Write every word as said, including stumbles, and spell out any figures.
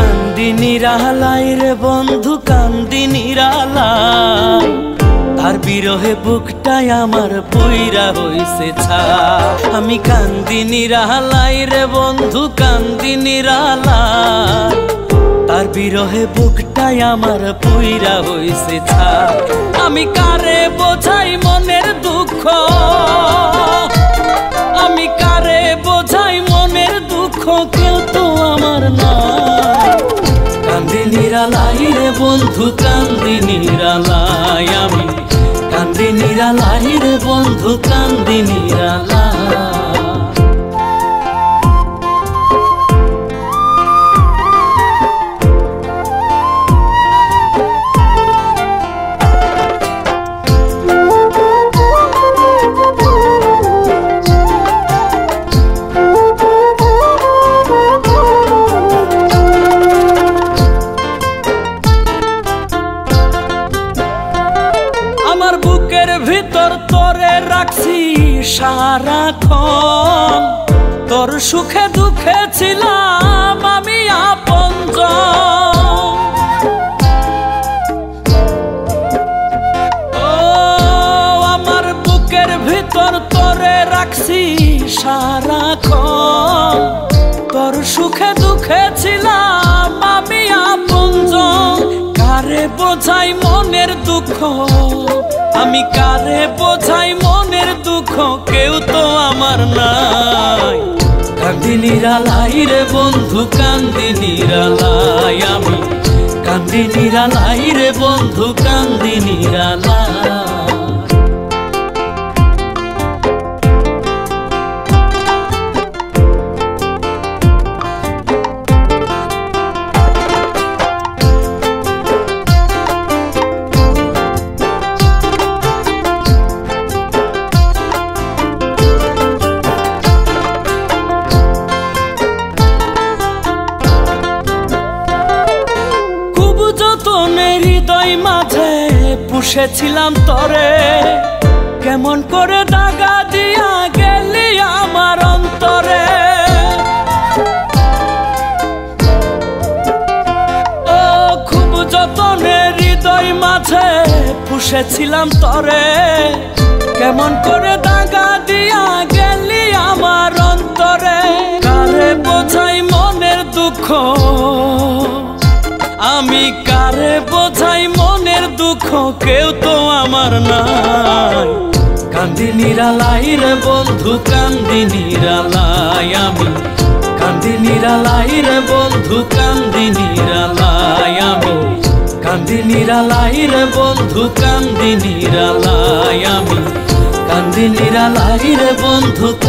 কান্দি নিরালাই রে বন্ধু কান্দি নিরালাই, তার বিরহে বুকটাই আমার পইরা হইছে ছা। আমি কান্দি নিরালাই রে বন্ধু কান্দি নিরালাই, তার বিরহে বুকটাই আমার পইরা হইছে ছা। আমি কারে বোঝাই মনের দুঃখ, আমি কারে বোঝাই মনের দুঃখ, কেউ তো আমার নাই। কান্দি নিরালাই রে বন্ধু কান্দি নিরালাই, আমি কান্দি নিরালাই রে বন্ধু কান্দি নিরালাই। আমার বুকের ভিতর তোরে রাখছি সারাক্ষণ, তোর সুখে দুঃখে ছিলাম আমি আপনজন। ও আমার বুকের ভিতর তোরে রাখছি সারাক্ষণ, তোর সুখে দুঃখে ছিলাম আমি আপনজন। কারে বোঝাই মনের দুঃখ, আমি কারে বোঝাই মনের দুঃখ, কেউ তো আমার নাই। কান্দি নিরালাই রে বন্ধু কান্দি নিরালাই, আমি কান্দি নিরালাই রে বন্ধু কান্দি নিরালাই। হৃদয় মাঝে পুষেছিলাম তরে, কেমন করে দাগা দিয়া গেলি আমার অন্তরে। ও খুব যতনে হৃদয় মাঝে পুষেছিলাম তরে, কেমন করে দাগা দিয়া গেলি আমার অন্তরে। কারে বোঝাই মনের দুঃখ, আমি কারে বোঝাই মনের দুঃখ, কেউ তো আমার নাই। কান্দি নিরালাই রে বন্ধু কান্দি নিরালাই, আমি কান্দি নিরালাই রে বন্ধু কান্দি নিরালাই, আমি কান্দি নিরালাই রে বন্ধু কান্দি নিরালাই, আমি কান্দি নিরালাই রে বন্ধু